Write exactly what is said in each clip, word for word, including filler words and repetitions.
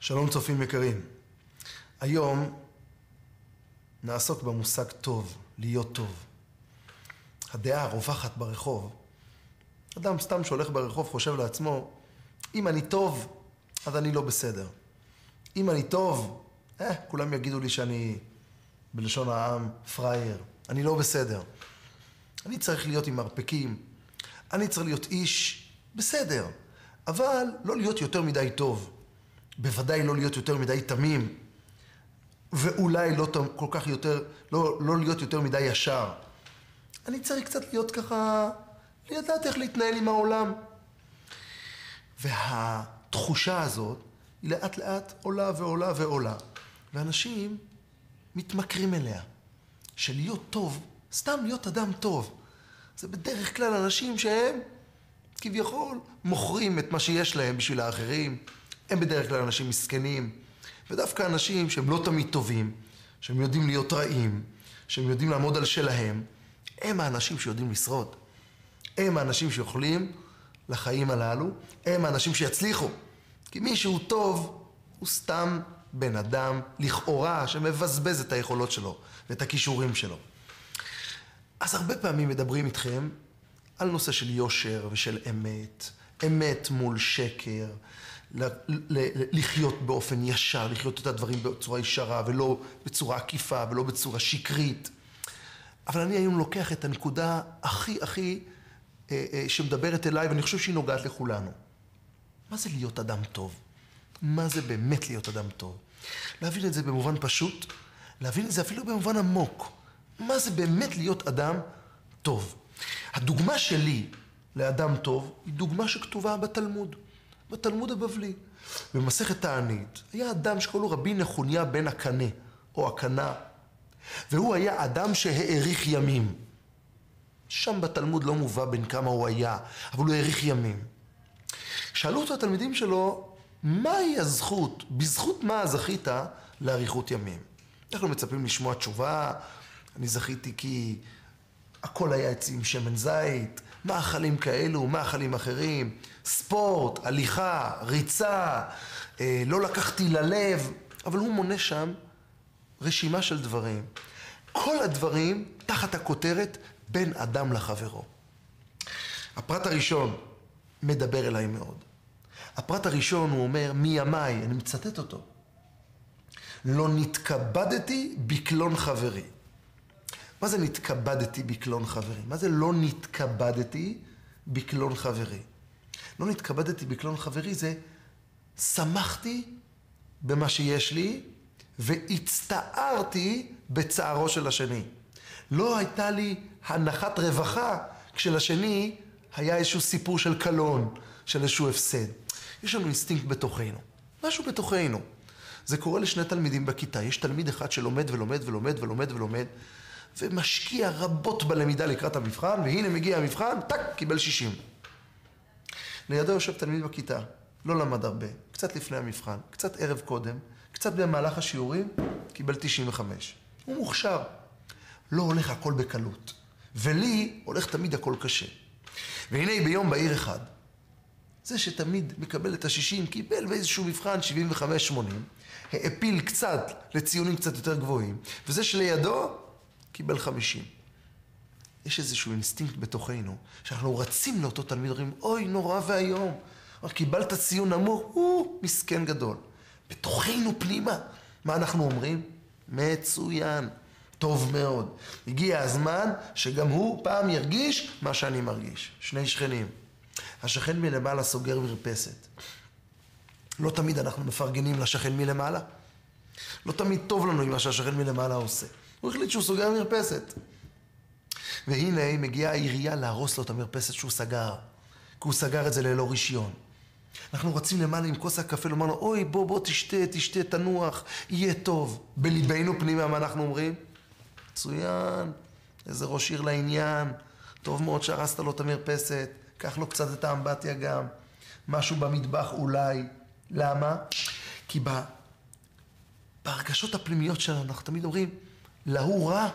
שלום צופים יקרים. היום נעסוק במושג טוב, להיות טוב. הדעה הרווחת ברחוב. אדם סתם שהולך ברחוב חושב לעצמו, אם אני טוב, אז אני לא בסדר. אם אני טוב, אה, כולם יגידו לי שאני, בלשון העם, פרייר. אני לא בסדר. אני צריך להיות עם מרפקים. אני צריך להיות איש בסדר. אבל לא להיות יותר מדי טוב. בוודאי לא להיות יותר מדי תמים. ואולי לא כל כך יותר, לא, לא להיות יותר מדי ישר. אני צריך קצת להיות ככה, לדעת איך להתנהל עם העולם. והתחושה הזאת היא לאט לאט עולה ועולה ועולה. ואנשים מתמכרים אליה. שלהיות טוב, סתם להיות אדם טוב. זה בדרך כלל אנשים שהם כביכול מוכרים את מה שיש להם בשביל האחרים. הם בדרך כלל אנשים מסכנים. ודווקא אנשים שהם לא תמיד טובים, שהם יודעים להיות רעים, שהם יודעים לעמוד על שלהם, הם האנשים שיודעים לשרוד. הם האנשים שיכולים לחיים הללו, הם האנשים שיצליחו. כי מי שהוא טוב, הוא סתם בן אדם לכאורה שמבזבז את היכולות שלו ואת הכישורים שלו. אז הרבה פעמים מדברים איתכם על נושא של יושר ושל אמת, אמת מול שקר, לחיות באופן ישר, לחיות את הדברים בצורה ישרה ולא בצורה עקיפה ולא בצורה שקרית. אבל אני היום לוקח את הנקודה הכי הכי אה, אה, שמדברת אליי, ואני חושב שהיא נוגעת לכולנו. מה זה להיות אדם טוב? מה זה באמת להיות אדם טוב? להבין את זה במובן פשוט, להבין את זה אפילו במובן עמוק. מה זה באמת להיות אדם טוב? הדוגמה שלי לאדם טוב היא דוגמה שכתובה בתלמוד. בתלמוד הבבלי. במסכת תענית היה אדם שקראו רבי נחוניה בן הקנה או הקנה, והוא היה אדם שהאריך ימים. שם בתלמוד לא מובא בין כמה הוא היה, אבל הוא האריך ימים. שאלו אותו התלמידים שלו, מהי הזכות, בזכות מה זכית לאריכות ימים? אנחנו מצפים לשמוע תשובה, אני זכיתי כי הכל היה אצלי עם שמן זית, מאכלים כאלו, מאכלים אחרים, ספורט, הליכה, ריצה, אה, לא לקחתי ללב, אבל הוא מונה שם רשימה של דברים. כל הדברים תחת הכותרת בין אדם לחברו. הפרט הראשון מדבר אליי מאוד. הפרט הראשון הוא אומר, מימיי, אני מצטט אותו, לא נתכבדתי בקלון חברי. מה זה נתכבדתי בקלון חברי? מה זה לא נתכבדתי בקלון חברי? לא נתכבדתי בקלון חברי זה שמחתי במה שיש לי והצטערתי בצערו של השני. לא הייתה לי הנחת רווחה כשלשני היה איזשהו סיפור של קלון, של איזשהו הפסד. יש לנו אינסטינקט בתוכנו, משהו בתוכנו. זה קורה לשני תלמידים בכיתה. יש תלמיד אחד שלומד ולומד ולומד ולומד ולומד ומשקיע רבות בלמידה לקראת המבחן, והנה מגיע המבחן, טק, קיבל שישים. לידו יושב תלמיד בכיתה, לא למד הרבה, קצת לפני המבחן, קצת ערב קודם, קצת במהלך השיעורים, קיבל תשעים וחמש. הוא מוכשר. לא הולך הכל בקלות. ולי הולך תמיד הכל קשה. והנה ביום בהיר אחד, זה שתמיד מקבל את השישים, קיבל באיזשהו מבחן שבעים וחמש שמונים, העפיל קצת לציונים קצת יותר גבוהים, וזה שלידו קיבל חמישים. יש איזשהו אינסטינקט בתוכנו, שאנחנו רצים לאותו תלמיד, אומרים, אוי, נורא והיום, קיבלת ציון נמוך, הוא מסכן גדול. בתוכנו פנימה, מה אנחנו אומרים? מצוין, טוב מאוד. הגיע הזמן שגם הוא פעם ירגיש מה שאני מרגיש. שני שכנים. השכן מלמעלה סוגר מרפסת. לא תמיד אנחנו מפרגנים לשכן מלמעלה. לא תמיד טוב לנו עם מה שהשכן מלמעלה עושה. הוא החליט שהוא סוגר מרפסת. והנה מגיעה העירייה להרוס לו את המרפסת שהוא סגר. כי הוא סגר את זה ללא רישיון. אנחנו רצים למעלה עם כוס הקפה, לומר לו, אוי, בוא, בוא, תשתה, תשתה, תנוח, יהיה טוב. בליבנו פנימה, מה אנחנו אומרים? מצוין, איזה ראש עיר לעניין, טוב מאוד שהרסת לו את המרפסת, קח לו קצת את האמבטיה גם, משהו במטבח אולי. למה? כי בה, בהרגשות הפנימיות שלנו, אנחנו תמיד אומרים, להוא רע,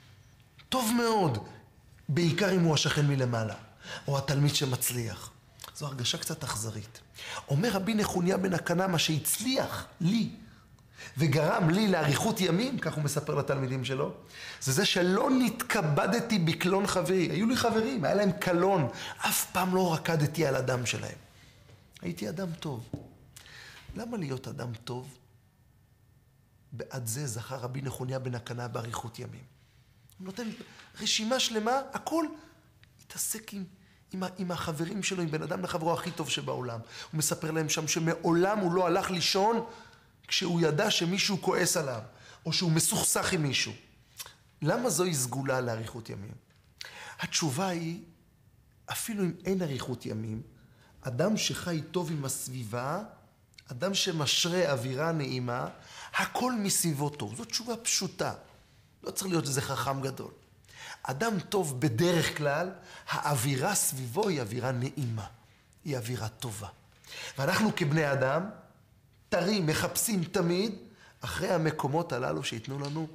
טוב מאוד, בעיקר אם הוא השכן מלמעלה, או התלמיד שמצליח. זו הרגשה קצת אכזרית. אומר רבי נחוניה בן הקנה, מה שהצליח לי וגרם לי לאריכות ימים, כך הוא מספר לתלמידים שלו, זה זה שלא נתכבדתי בקלון חברי. היו לי חברים, היה להם קלון, אף פעם לא רקדתי על הדם שלהם. הייתי אדם טוב. למה להיות אדם טוב? בעד זה זכה רבי נחוניה בן הקנה באריכות ימים. הוא נותן רשימה שלמה, הכל התעסק עם, עם, עם החברים שלו, עם בן אדם לחברו הכי טוב שבעולם. הוא מספר להם שם שמעולם הוא לא הלך לישון כשהוא ידע שמישהו כועס עליו, או שהוא מסוכסך עם מישהו. למה זוהי סגולה לאריכות ימים? התשובה היא, אפילו אם אין אריכות ימים, אדם שחי טוב עם הסביבה, אדם שמשרה אווירה נעימה, הכל מסביבו טוב. זו תשובה פשוטה. לא צריך להיות איזה חכם גדול. אדם טוב בדרך כלל, האווירה סביבו היא אווירה נעימה. היא אווירה טובה. ואנחנו כבני אדם, תרים, מחפשים תמיד, אחרי המקומות הללו שיתנו לנו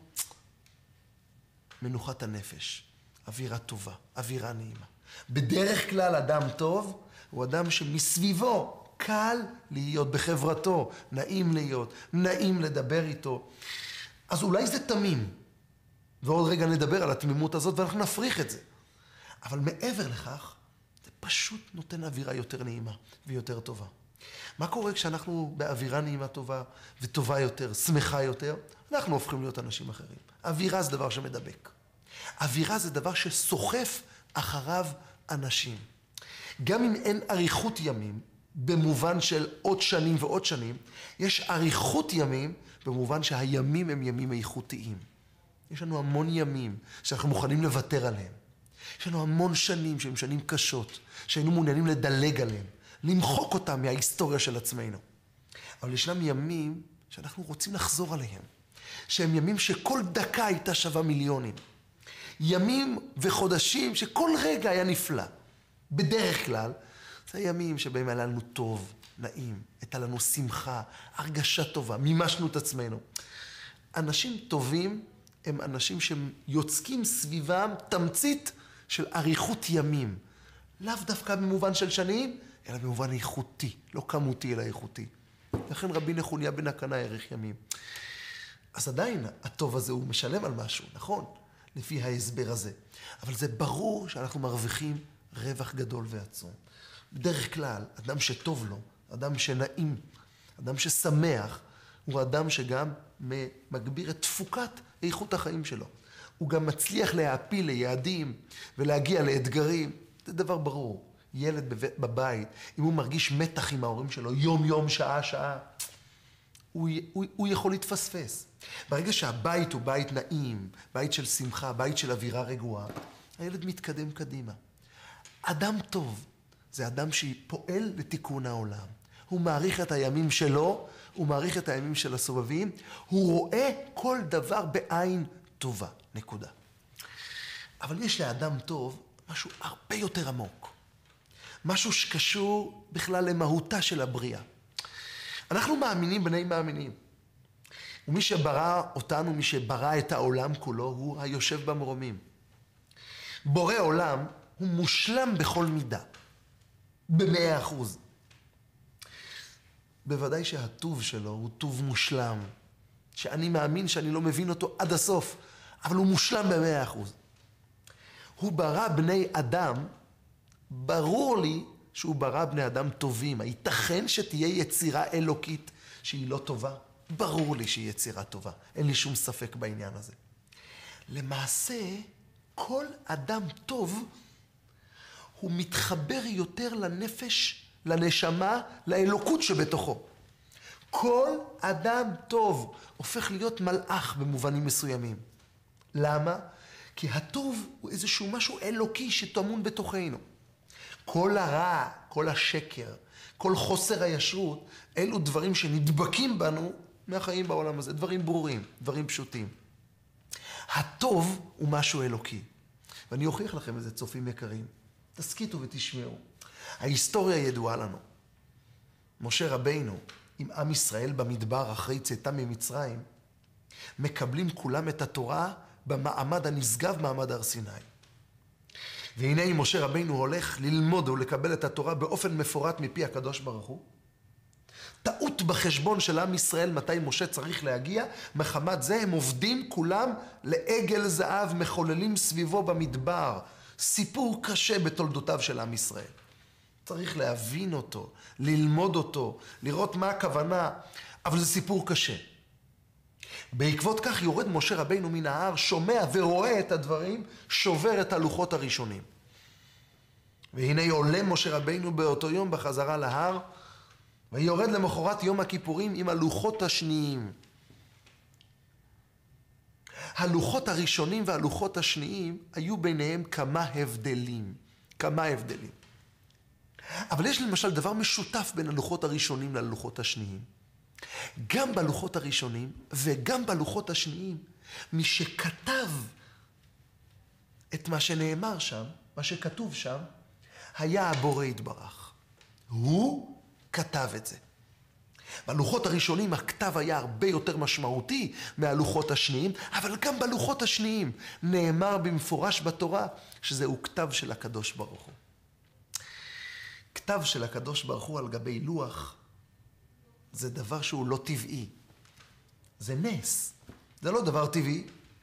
מנוחת הנפש. אווירה טובה, אווירה נעימה. בדרך כלל אדם טוב הוא אדם שמסביבו קל להיות בחברתו, נעים להיות, נעים לדבר איתו. אז אולי זה תמים. ועוד רגע נדבר על התמימות הזאת ואנחנו נפריך את זה. אבל מעבר לכך, זה פשוט נותן אווירה יותר נעימה ויותר טובה. מה קורה כשאנחנו באווירה נעימה טובה וטובה יותר, שמחה יותר? אנחנו הופכים להיות אנשים אחרים. אווירה זה דבר שמדבק. אווירה זה דבר שסוחף אחריו אנשים. גם אם אין אריכות ימים, במובן של עוד שנים ועוד שנים, יש אריכות ימים במובן שהימים הם ימים איכותיים. יש לנו המון ימים שאנחנו מוכנים לוותר עליהם. יש לנו המון שנים שהם שנים קשות, שהיינו מעוניינים לדלג עליהם, למחוק אותם מההיסטוריה של עצמנו. אבל ישנם ימים שאנחנו רוצים לחזור עליהם, שהם ימים שכל דקה הייתה שווה מיליונים. ימים וחודשים שכל רגע היה נפלא. בדרך כלל, זה ימים שבהם היה לנו טוב, נעים, הייתה לנו שמחה, הרגשה טובה, מימשנו את עצמנו. אנשים טובים הם אנשים שיוצקים סביבם תמצית של אריכות ימים. לאו דווקא במובן של שנים, אלא במובן איכותי, לא כמותי אלא איכותי. לכן רבי נחוניה בן הקנה האריך ימים. אז עדיין הטוב הזה הוא משלם על משהו, נכון? לפי ההסבר הזה. אבל זה ברור שאנחנו מרוויחים רווח גדול ועצום. בדרך כלל, אדם שטוב לו, אדם שנעים, אדם ששמח, הוא אדם שגם מגביר את תפוקת איכות החיים שלו. הוא גם מצליח להעפיל ליעדים ולהגיע לאתגרים. זה דבר ברור. ילד בבית, אם הוא מרגיש מתח עם ההורים שלו, יום יום, שעה שעה, הוא, הוא, הוא יכול להתפספס. ברגע שהבית הוא בית נעים, בית של שמחה, בית של אווירה רגועה, הילד מתקדם קדימה. אדם טוב זה אדם שפועל לתיקון העולם. הוא מעריך את הימים שלו, הוא מעריך את הימים של הסובבים, הוא רואה כל דבר בעין טובה, נקודה. אבל יש לאדם טוב משהו הרבה יותר עמוק. משהו שקשור בכלל למהותה של הבריאה. אנחנו מאמינים בני מאמינים. ומי שברא אותנו, מי שברא את העולם כולו, הוא היושב במרומים. בורא עולם הוא מושלם בכל מידה. במאה אחוז. בוודאי שהטוב שלו הוא טוב מושלם. שאני מאמין שאני לא מבין אותו עד הסוף. אבל הוא מושלם במאה אחוז. הוא ברא בני אדם, ברור לי שהוא ברא בני אדם טובים. הייתכן שתהיה יצירה אלוקית שהיא לא טובה? ברור לי שהיא יצירה טובה. אין לי שום ספק בעניין הזה. למעשה, כל אדם טוב הוא מתחבר יותר לנפש, לנשמה, לאלוקות שבתוכו. כל אדם טוב הופך להיות מלאך במובנים מסוימים. למה? כי הטוב הוא איזשהו משהו אלוקי שטמון בתוכנו. כל הרע, כל השקר, כל חוסר הישרות, אלו דברים שנדבקים בנו מהחיים בעולם הזה. דברים ברורים, דברים פשוטים. הטוב הוא משהו אלוקי. ואני אוכיח לכם איזה צופים יקרים. תסכיתו ותשמעו. ההיסטוריה ידועה לנו. משה רבינו עם עם ישראל במדבר אחרי צאתם ממצרים, מקבלים כולם את התורה במעמד הנשגב, מעמד הר סיני. והנה משה רבינו הולך ללמוד ולקבל את התורה באופן מפורט מפי הקדוש ברוך הוא. טעות בחשבון של עם ישראל מתי משה צריך להגיע, מחמת זה הם עובדים כולם לעגל זהב, מחוללים סביבו במדבר. סיפור קשה בתולדותיו של עם ישראל. צריך להבין אותו, ללמוד אותו, לראות מה הכוונה, אבל זה סיפור קשה. בעקבות כך יורד משה רבינו מן ההר, שומע ורואה את הדברים, שובר את הלוחות הראשונים. והנה עולה משה רבינו באותו יום בחזרה להר, ויורד למחרת יום הכיפורים עם הלוחות השניים. הלוחות הראשונים והלוחות השניים היו ביניהם כמה הבדלים, כמה הבדלים. אבל יש למשל דבר משותף בין הלוחות הראשונים ללוחות השניים. גם בלוחות הראשונים וגם בלוחות השניים, מי שכתב את מה שנאמר שם, מה שכתוב שם, היה הבורא יתברך. הוא כתב את זה. בלוחות הראשונים הכתב היה הרבה יותר משמעותי מהלוחות השניים, אבל גם בלוחות השניים נאמר במפורש בתורה שזהו כתב של הקדוש ברוך הוא. כתב של הקדוש ברוך הוא על גבי לוח זה דבר שהוא לא טבעי. זה נס. זה לא דבר טבעי.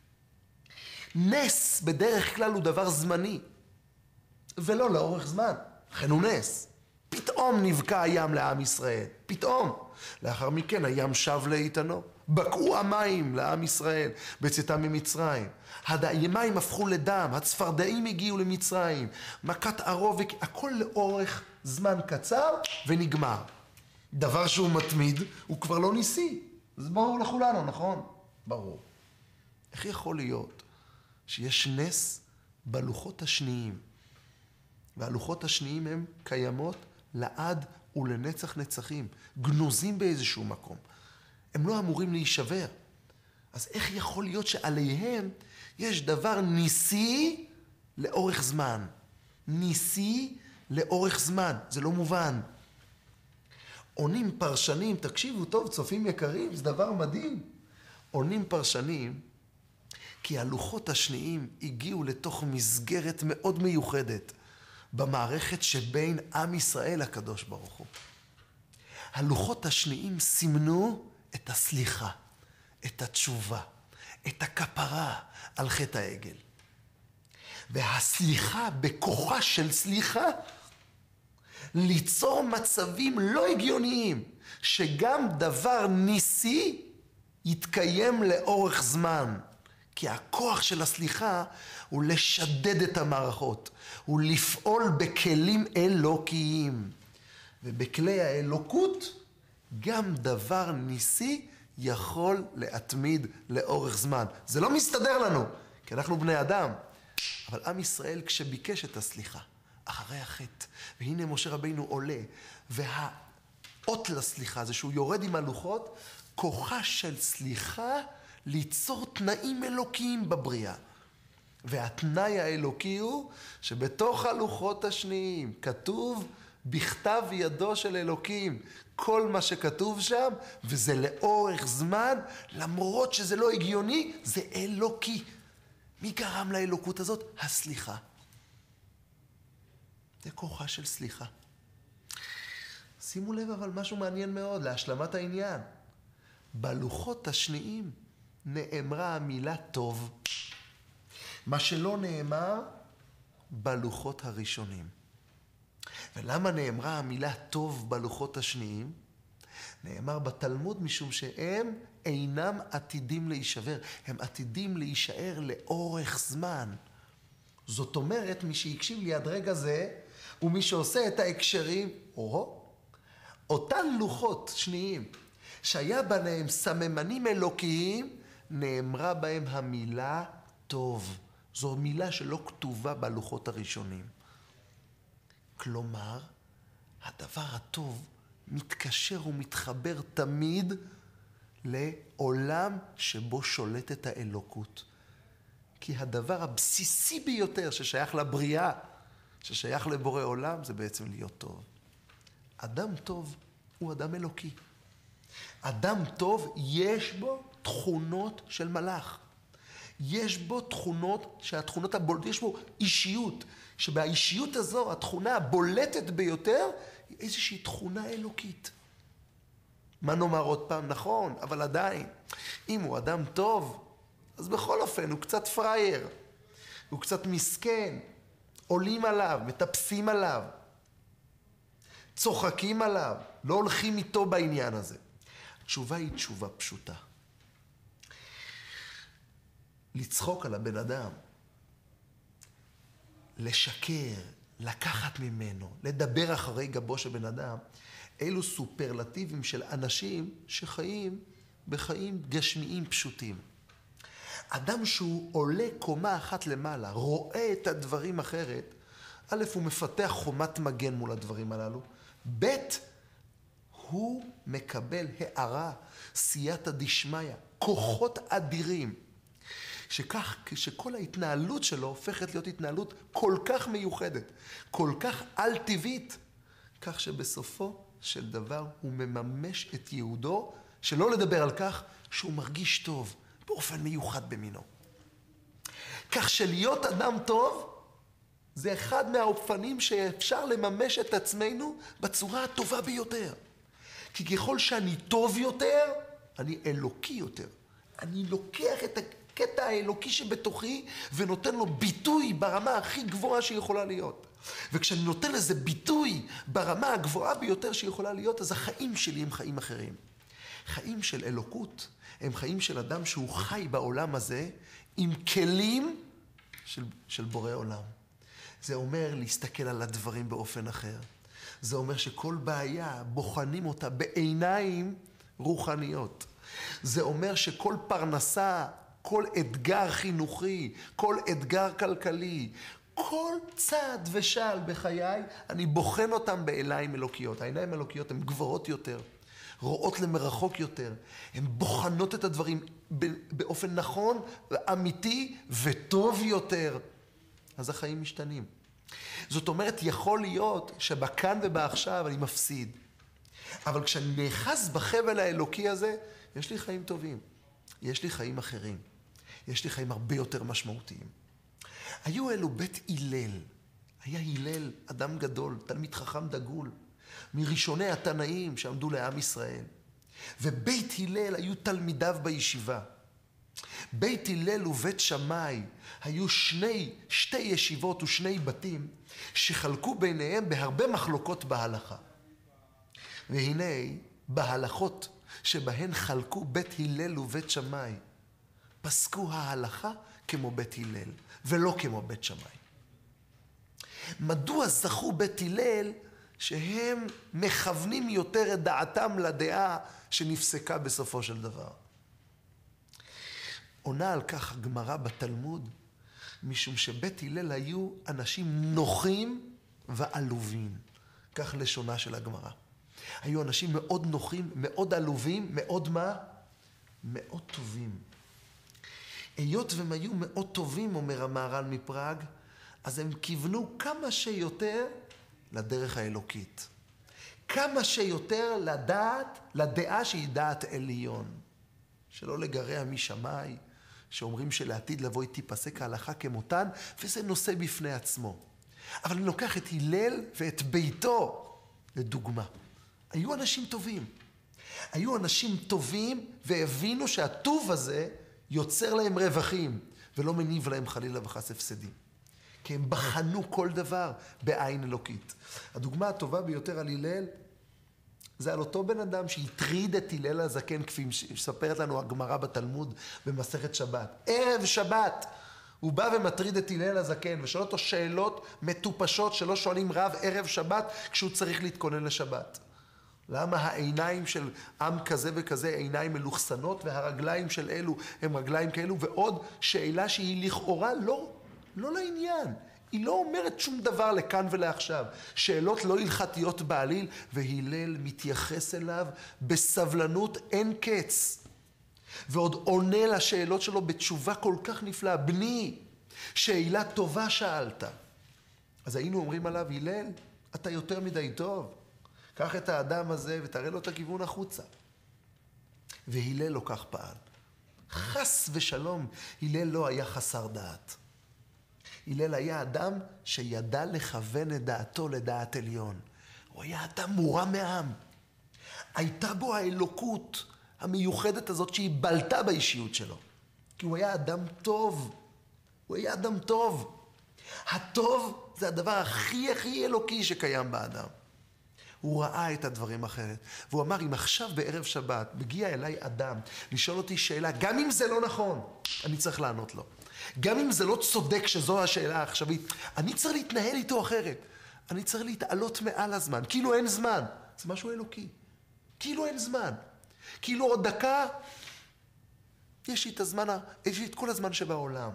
נס בדרך כלל הוא דבר זמני, ולא לאורך זמן. לכן הוא נס. פתאום נבקע הים לעם ישראל. פתאום. לאחר מכן הים שב לאיתנו. בקעו המים לעם ישראל בצאתם ממצרים. המים הפכו לדם. הצפרדעים הגיעו למצרים. מכת ערוב, הכל לאורך זמן קצר ונגמר. דבר שהוא מתמיד הוא כבר לא ניסי. זה ברור לכולנו, נכון? ברור. איך יכול להיות שיש נס בלוחות השניים? והלוחות השניים הם קיימות לעד ולנצח נצחים, גנוזים באיזשהו מקום. הם לא אמורים להישבר. אז איך יכול להיות שעליהם יש דבר ניסי לאורך זמן? ניסי לאורך זמן, זה לא מובן. עונים פרשנים, תקשיבו טוב, צופים יקרים, זה דבר מדהים. עונים פרשנים, כי הלוחות השניים הגיעו לתוך מסגרת מאוד מיוחדת, במערכת שבין עם ישראל הקדוש ברוך הוא. הלוחות השניים סימנו את הסליחה, את התשובה, את הכפרה על חטא העגל. והסליחה, בכוחה של סליחה, ליצור מצבים לא הגיוניים, שגם דבר ניסי יתקיים לאורך זמן. כי הכוח של הסליחה הוא לשדד את המערכות, הוא לפעול בכלים אלוקיים. ובכלי האלוקות גם דבר ניסי יכול להתמיד לאורך זמן. זה לא מסתדר לנו, כי אנחנו בני אדם. אבל עם ישראל כשביקש את הסליחה, אחרי החטא, והנה משה רבינו עולה, והאות לסליחה זה שהוא יורד עם הלוחות, כוחה של סליחה ליצור תנאים אלוקיים בבריאה. והתנאי האלוקי הוא שבתוך הלוחות השניים כתוב בכתב ידו של אלוקים כל מה שכתוב שם, וזה לאורך זמן, למרות שזה לא הגיוני, זה אלוקי. מי גרם לאלוקות הזאת? הסליחה. זה כוחה של סליחה. שימו לב אבל משהו מעניין מאוד להשלמת העניין. בלוחות השניים נאמרה המילה טוב, מה שלא נאמר בלוחות הראשונים. ולמה נאמרה המילה טוב בלוחות השניים? נאמר בתלמוד משום שהם אינם עתידים להישבר, הם עתידים להישאר לאורך זמן. זאת אומרת, מי שיקשיב לי עד רגע זה, ומי שעושה את ההקשרים, או, אותן לוחות שניים, שהיה ביניהם סממנים אלוקיים, נאמרה בהם המילה טוב. זו מילה שלא כתובה בלוחות הראשונים. כלומר, הדבר הטוב מתקשר ומתחבר תמיד לעולם שבו שולטת האלוקות. כי הדבר הבסיסי ביותר ששייך לבריאה, ששייך לבורא עולם, זה בעצם להיות טוב. אדם טוב הוא אדם אלוקי. אדם טוב יש בו תכונות של מלאך. יש בו תכונות, שהתכונות הבולטות, יש בו אישיות, שבאישיות הזו, התכונה הבולטת ביותר, היא איזושהי תכונה אלוקית. מה נאמר עוד פעם? נכון, אבל עדיין, אם הוא אדם טוב, אז בכל אופן הוא קצת פרייר, הוא קצת מסכן, עולים עליו, מטפסים עליו, צוחקים עליו, לא הולכים איתו בעניין הזה. התשובה היא תשובה פשוטה. לצחוק על הבן אדם, לשקר, לקחת ממנו, לדבר אחרי גבו של בן אדם, אלו סופרלטיבים של אנשים שחיים בחיים גשמיים פשוטים. אדם שהוא עולה קומה אחת למעלה, רואה את הדברים אחרת, א', הוא מפתח חומת מגן מול הדברים הללו, ב', הוא מקבל הערה, סייעתא דשמיא, כוחות אדירים, שכך, שכל ההתנהלות שלו הופכת להיות התנהלות כל כך מיוחדת, כל כך על-טבעית, כך שבסופו של דבר הוא מממש את ייעודו, שלא לדבר על כך שהוא מרגיש טוב, באופן מיוחד במינו. כך שלהיות אדם טוב, זה אחד מהאופנים שאפשר לממש את עצמנו בצורה הטובה ביותר. כי ככל שאני טוב יותר, אני אלוקי יותר. אני לוקח את הקטע האלוקי שבתוכי ונותן לו ביטוי ברמה הכי גבוהה שיכולה להיות. וכשאני נותן לזה ביטוי ברמה הגבוהה ביותר שיכולה להיות, אז החיים שלי הם חיים אחרים. חיים של אלוקות הם חיים של אדם שהוא חי בעולם הזה עם כלים של, של בורא עולם. זה אומר להסתכל על הדברים באופן אחר. זה אומר שכל בעיה בוחנים אותה בעיניים רוחניות. זה אומר שכל פרנסה, כל אתגר חינוכי, כל אתגר כלכלי, כל צעד ושעל בחיי, אני בוחן אותם בעיניים אלוקיות. העיניים אלוקיות הן גבוהות יותר, רואות למרחוק יותר. הן בוחנות את הדברים באופן נכון, אמיתי וטוב יותר. אז החיים משתנים. זאת אומרת, יכול להיות שבכאן ובעכשיו אני מפסיד. אבל כשאני נאחז בחבל האלוקי הזה, יש לי חיים טובים. יש לי חיים אחרים. יש לי חיים הרבה יותר משמעותיים. היו אלו בית הלל. היה הלל, אדם גדול, תלמיד חכם דגול, מראשוני התנאים שעמדו לעם ישראל. ובית הלל היו תלמידיו בישיבה. בית הלל ובית שמאי היו שני, שתי ישיבות ושני בתים שחלקו ביניהם בהרבה מחלוקות בהלכה. והנה בהלכות שבהן חלקו בית הלל ובית שמאי, פסקו ההלכה כמו בית הלל ולא כמו בית שמאי. מדוע זכו בית הלל שהם מכוונים יותר את דעתם לדעה שנפסקה בסופו של דבר? עונה על כך הגמרא בתלמוד, משום שבית הלל היו אנשים נוחים ועלובים. כך לשונה של הגמרא. היו אנשים מאוד נוחים, מאוד עלובים, מאוד מה? מאוד טובים. היות והם היו מאוד טובים, אומר המהר"ל מפראג, אז הם כיוונו כמה שיותר לדרך האלוקית. כמה שיותר לדעת, לדעה שהיא דעת עליון. שלא לגרע משמיים, שאומרים שלעתיד לבוא היא תיפסק ההלכה כמותן, וזה נושא בפני עצמו. אבל אני לוקח את הלל ואת ביתו לדוגמה. היו אנשים טובים. היו אנשים טובים והבינו שהטוב הזה יוצר להם רווחים, ולא מניב להם חלילה וחס הפסדים. כי הם בחנו כל דבר בעין אלוקית. הדוגמה הטובה ביותר על הלל, זה על אותו בן אדם שהטריד את הלל הזקן, כפי שספרת לנו הגמרא בתלמוד במסכת שבת. ערב שבת, הוא בא ומטריד את הלל הזקן, ושואל אותו שאלות מטופשות שלא שואלים רב ערב שבת, כשהוא צריך להתכונן לשבת. למה העיניים של עם כזה וכזה עיניים מלוכסנות, והרגליים של אלו הם רגליים כאלו, ועוד שאלה שהיא לכאורה לא, לא לעניין. היא לא אומרת שום דבר לכאן ולעכשיו. שאלות לא הלכתיות בעליל, והלל מתייחס אליו בסבלנות אין קץ. ועוד עונה לשאלות שלו בתשובה כל כך נפלאה. בני, שאלה טובה שאלת. אז היינו אומרים עליו, הלל, אתה יותר מדי טוב. קח את האדם הזה ותראה לו את הכיוון החוצה. והלל לא כך פעל. חס חס ושלום, הלל לא היה חסר דעת. הלל היה אדם שידע לכוון את דעתו לדעת עליון. הוא היה אדם מורם מעם. הייתה בו האלוקות המיוחדת הזאת שהיא בלטה באישיות שלו. כי הוא היה אדם טוב. הוא היה אדם טוב. הטוב זה הדבר הכי הכי אלוקי שקיים באדם. הוא ראה את הדברים אחרת. והוא אמר, אם עכשיו בערב שבת מגיע אליי אדם לשאול אותי שאלה, גם אם זה לא נכון, אני צריך לענות לו. גם אם זה לא צודק שזו השאלה העכשווית, אני צריך להתנהל איתו אחרת. אני צריך להתעלות מעל הזמן. כאילו אין זמן. זה משהו אלוקי. כאילו אין זמן. כאילו עוד דקה, יש לי את הזמן, יש לי את כל הזמן שבעולם.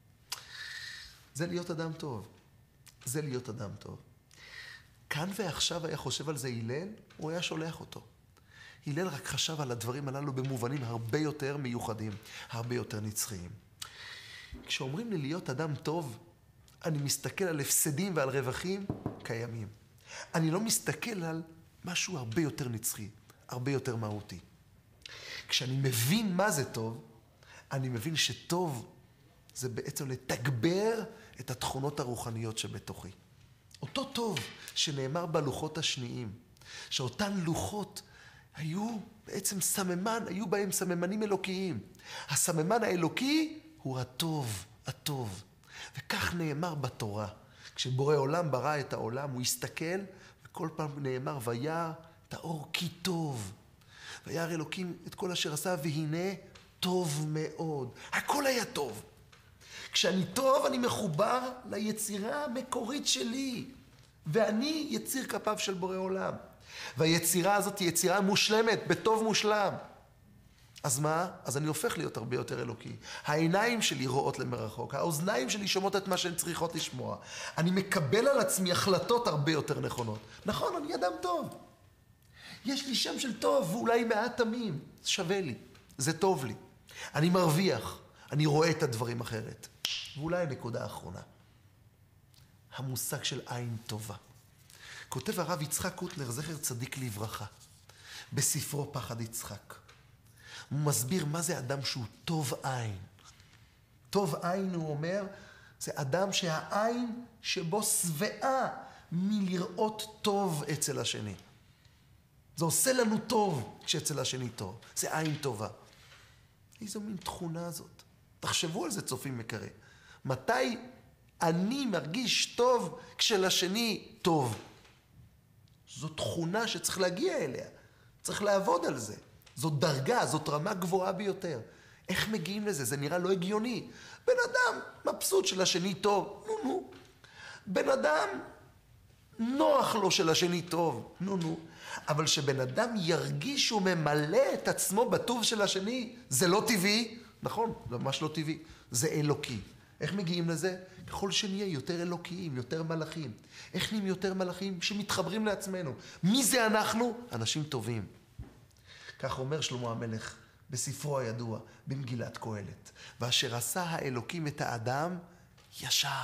זה להיות אדם טוב. זה להיות אדם טוב. כאן ועכשיו היה חושב על זה הלל, הוא היה שולח אותו. הלל רק חשב על הדברים הללו במובנים הרבה יותר מיוחדים, הרבה יותר נצחיים. כשאומרים לי להיות אדם טוב, אני מסתכל על הפסדים ועל רווחים קיימים. אני לא מסתכל על משהו הרבה יותר נצחי, הרבה יותר מהותי. כשאני מבין מה זה טוב, אני מבין שטוב זה בעצם לתגבר את התכונות הרוחניות שבתוכי. אותו טוב שנאמר בלוחות השניים, שאותן לוחות היו בעצם סממן, היו בהם סממנים אלוקיים. הסממן האלוקי הוא הטוב, הטוב. וכך נאמר בתורה. כשבורא עולם ברא את העולם, הוא הסתכל, וכל פעם נאמר, וירא את האור כי טוב. וירא אלוקים את כל אשר עשה, והנה טוב מאוד. הכל היה טוב. כשאני טוב, אני מחובר ליצירה המקורית שלי. ואני יציר כפיו של בורא עולם. והיצירה הזאת היא יצירה מושלמת, בטוב מושלם. אז מה? אז אני הופך להיות הרבה יותר אלוקי. העיניים שלי רואות למרחוק, האוזניים שלי שומעות את מה שהן צריכות לשמוע. אני מקבל על עצמי החלטות הרבה יותר נכונות. נכון, אני אדם טוב. יש לי שם של טוב, ואולי מעט תמים. זה שווה לי, זה טוב לי. אני מרוויח, אני רואה את הדברים אחרת. ואולי הנקודה האחרונה. המושג של עין טובה. כותב הרב יצחק קוטלר, זכר צדיק לברכה, בספרו פחד יצחק. הוא מסביר מה זה אדם שהוא טוב עין. טוב עין, הוא אומר, זה אדם שהעין שבו שבעה מלראות טוב אצל השני. זה עושה לנו טוב כשאצל השני טוב. זה עין טובה. איזו מין תכונה הזאת. תחשבו על זה, צופים יקרים. מתי אני מרגיש טוב כשלשני טוב? זו תכונה שצריך להגיע אליה. צריך לעבוד על זה. זאת דרגה, זאת רמה גבוהה ביותר. איך מגיעים לזה? זה נראה לא הגיוני. בן אדם מבסוט של השני טוב, נו נו. בן אדם נוח לו של השני טוב, נו נו. אבל שבן אדם ירגיש שהוא ממלא את עצמו בטוב של השני, זה לא טבעי. נכון, זה ממש לא טבעי. זה אלוקי. איך מגיעים לזה? ככל שנהיה יותר אלוקיים, יותר מלאכים. איך נהיים יותר מלאכים? שמתחברים לעצמנו. מי זה אנחנו? אנשים טובים. כך אומר שלמה המלך בספרו הידוע, במגילת קהלת. ואשר עשה האלוקים את האדם ישר.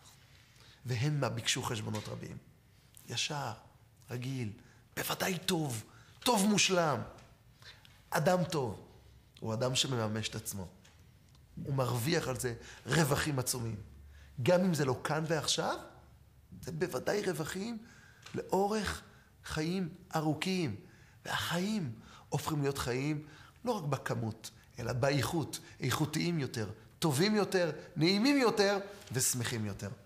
והמה ביקשו חשבונות רבים. ישר, רגיל, בוודאי טוב, טוב מושלם. אדם טוב הוא אדם שמממש את עצמו. הוא מרוויח על זה רווחים עצומים. גם אם זה לא כאן ועכשיו, זה בוודאי רווחים לאורך חיים ארוכים. והחיים הופכים להיות חיים לא רק בכמות, אלא באיכות, איכותיים יותר, טובים יותר, נעימים יותר ושמחים יותר.